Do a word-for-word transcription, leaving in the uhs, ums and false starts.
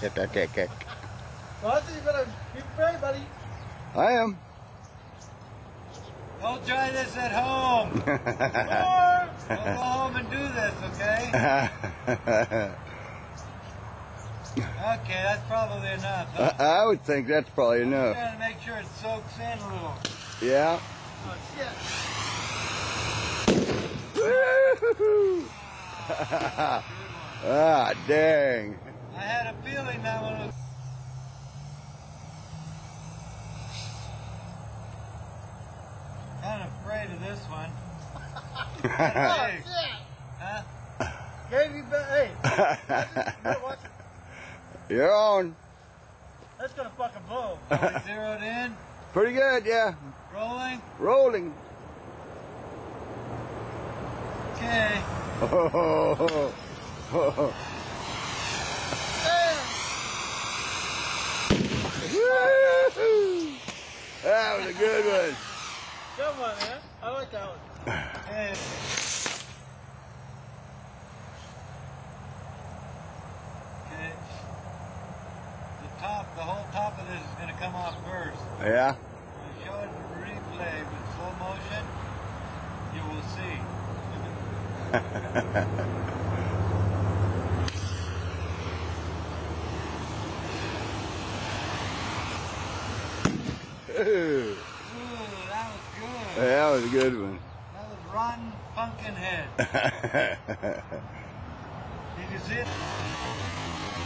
Kick, kick, kick, kick. Well, I think you better be prepared, buddy. I am. Don't try this at home. Don't go home and do this, okay? Okay, that's probably enough. Huh? I, I would think that's probably I'm enough. trying to make sure it soaks in a little. Yeah. Oh, shit. Woo-hoo-hoo. Ah, dang. I had a feeling that one was... Kind of afraid of this one. Oh, Big. shit. Huh? Gave you ba- hey. Better watch it. You're on. That's gonna fucking blow. Are we zeroed in? Pretty good, yeah. Rolling? Rolling. Okay. Oh, woo-hoo. That was a good one. Good one, man. I like that one. Okay. Okay. The top, the whole top of this is going to come off first. Yeah. When you show it in replay with slow motion, you will see. Ooh. Ooh, that was good. That was a good one. That was rotten pumpkin head. Did you see it?